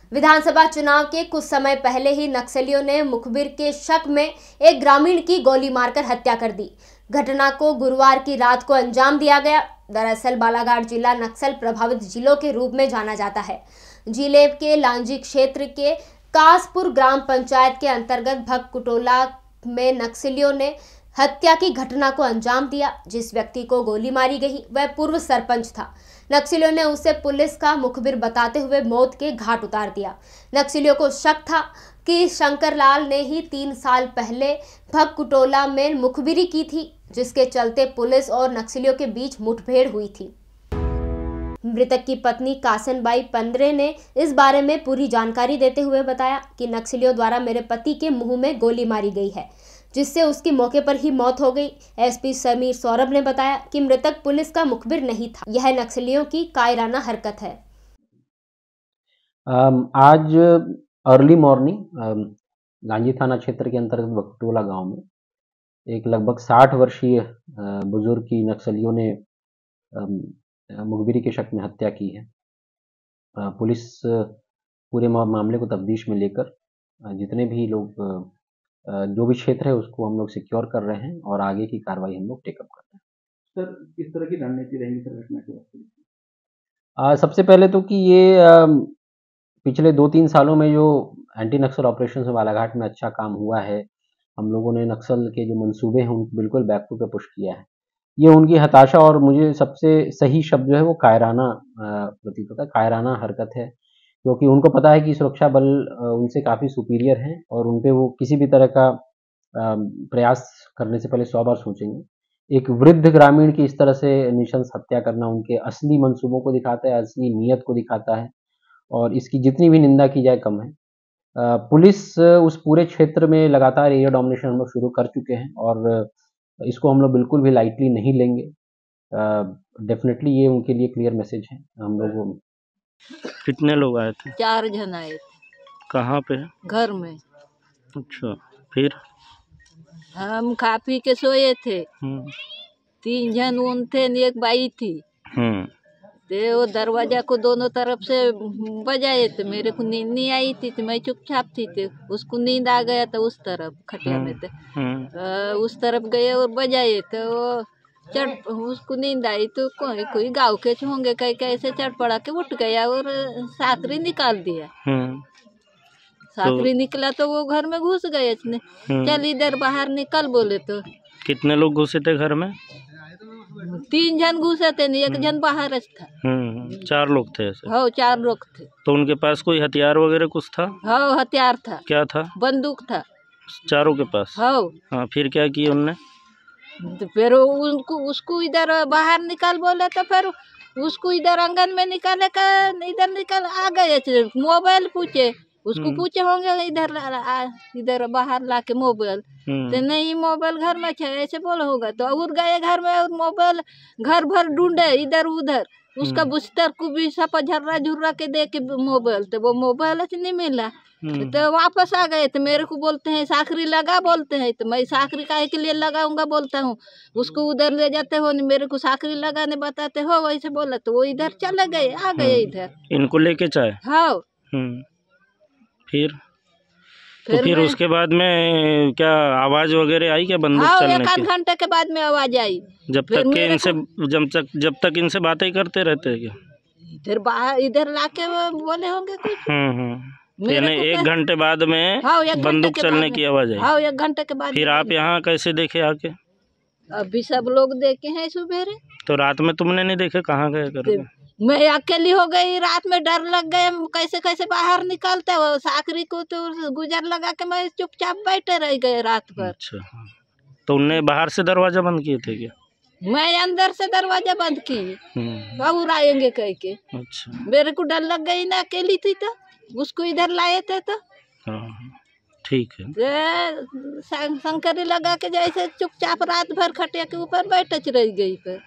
विधानसभा चुनाव के कुछ समय पहले ही नक्सलियों ने मुखबिर के शक में एक ग्रामीण की गोली मारकर हत्या कर दी। घटना को गुरुवार की रात को अंजाम दिया गया। दरअसल बालाघाट जिला नक्सल प्रभावित जिलों के रूप में जाना जाता है। जिले के लांजी क्षेत्र के कासपुर ग्राम पंचायत के अंतर्गत भगकुटोला में नक्सलियों ने हत्या की घटना को अंजाम दिया। जिस व्यक्ति को गोली मारी गई वह पूर्व सरपंच था। नक्सलियों ने उसे पुलिस का मुखबिर बताते हुए मौत के घाट उतार दिया। नक्सलियों को शक था कि शंकरलाल ने ही 3 साल पहले भगकुटोला में मुखबिरी की थी, जिसके चलते पुलिस और नक्सलियों के बीच मुठभेड़ हुई थी। मृतक की पत्नी कासनबाई पंद्रे ने इस बारे में पूरी जानकारी देते हुए बताया कि नक्सलियों द्वारा मेरे पति के मुंह में गोली मारी गई है, जिससे उसकी मौके पर ही मौत हो गई। एसपी समीर सौरभ ने बताया कि मृतक पुलिस का मुखबिर नहीं था, यह नक्सलियों की कायराना हरकत है। आज अर्ली मॉर्निंग लांजी थाना क्षेत्र के अंतर्गत भगकुटोला गांव में एक लगभग 60 वर्षीय बुजुर्ग की नक्सलियों ने मुखबिरी के शक में हत्या की है। पुलिस पूरे मामले को तफ्तीश में लेकर जितने भी लोग जो भी क्षेत्र है उसको हम लोग सिक्योर कर रहे हैं और आगे की कार्रवाई हम लोग टेकअप कर रहे हैं। सर, किस तरह की रणनीति रहेगी सर घटना के वक्त? सबसे पहले तो कि ये पिछले 2-3 सालों में जो एंटी नक्सल ऑपरेशन में बालाघाट में अच्छा काम हुआ है, हम लोगों ने नक्सल के जो मंसूबे हैं उनको बिल्कुल बैक टू पे पुश किया है। ये उनकी हताशा और मुझे सबसे सही शब्द जो है वो कायराना प्रतीत होता है, कायराना हरकत है, क्योंकि उनको पता है कि सुरक्षा बल उनसे काफ़ी सुपीरियर हैं और उन पे वो किसी भी तरह का प्रयास करने से पहले 100 बार सोचेंगे। एक वृद्ध ग्रामीण की इस तरह से निशंस हत्या करना उनके असली मंसूबों को दिखाता है, असली नीयत को दिखाता है और इसकी जितनी भी निंदा की जाए कम है। पुलिस उस पूरे क्षेत्र में लगातार एरिया डोमिनेशन हम लोग शुरू कर चुके हैं और इसको हम लोग बिल्कुल भी लाइटली नहीं लेंगे। डेफिनेटली ये उनके लिए क्लियर मैसेज है हम लोगों में। कितने लोग आए थे? 4 जन आए थे। कहाँ पे? घर में। अच्छा, फिर? हम खा पी के सोए थे। 3 जन उन थे, एक बाई थी। ते वो दरवाजा को दोनों तरफ से बजाए थे। मेरे को नींद नहीं आई थी, तो मैं चुपचाप थी। उसको नींद आ गया था उस तरफ खटिया में थे। उस तरफ गए और बजाए तो वो उसको नींद आई तो कोई गाँव के होंगे कहीं कैसे चढ़ पड़ा के उठ गया और साकरी निकाल दिया। साकरी निकला तो वो घर में घुस गए इसने। चल इधर बाहर निकल बोले तो। कितने लोग घुसे थे घर में? 3 जन घुसे थे, एक जन बाहर था। 4 लोग थे ऐसे? हाँ, 4 लोग थे। तो उनके पास कोई हथियार वगैरह कुछ था? हाँ, हथियार था। क्या था? बंदूक था चारों के पास? हाँ। फिर क्या किया उनने? तो फिर उसको इधर बाहर निकाल बोले तो फिर उसको इधर आंगन में निकाले का इधर निकाल आ गए। मोबाइल पूछे, उसको पूछे होंगे इधर बाहर लाके मोबाइल, तो नहीं मोबाइल घर में है ऐसे बोला होगा। तो और गए घर में और मोबाइल घर भर ढूंढे इधर उधर। उसका बुस्तर को भी सब झर्रा झुर्रा के दे के मोबाइल, तो वो मोबाइल नहीं मिला। तो वापस आ गए। तो मेरे को बोलते हैं साकरी लगा, बोलते हैं। तो मैं साकरी काहे के लिए लगाऊंगा बोलता हूँ। उसको उधर ले जाते हो, मेरे को साकरी लगाने बताते हो वैसे बोला। तो वो इधर चले गए, आ गए इधर। इनको लेके चाहे? हाँ। फिर उसके बाद में क्या आवाज वगैरह आई क्या बंदूक चलने की? 1 घंटे के बाद में आवाज आई। जब तक इनसे बातें करते रहते हैं क्या? इधर लाके बोले होंगे कुछ। यानी 1 घंटे बाद में बंदूक चलने की आवाज आई? हाँ, 1 घंटे के बाद। फिर आप यहाँ कैसे देखे आके? अभी सब लोग देखे हैं सुबेरे। तो रात में तुमने नहीं देखे? कहाँ गए करके? मैं अकेली हो गई, रात में डर लग गए। कैसे कैसे बाहर निकलते वो साकरी को तो गुजर लगा के मैं चुपचाप बैठे रह गए रात भर। अच्छा, तो उनने बाहर से दरवाजा बंद किए थे क्या? मैं अंदर से दरवाजा बंद की, और आएंगे कह के। अच्छा, मेरे को डर लग गई ना, अकेली थी तो उसको इधर लाए थे तो ठीक है। शंकरी लगा के जैसे चुपचाप रात भर खटिया के ऊपर बैठ रह गई। पर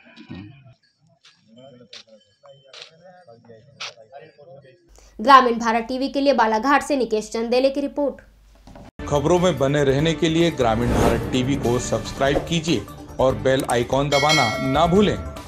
ग्रामीण भारत टीवी के लिए बालाघाट से निकेश चंदेले की रिपोर्ट। खबरों में बने रहने के लिए ग्रामीण भारत टीवी को सब्सक्राइब कीजिए और बेल आइकॉन दबाना ना भूलें।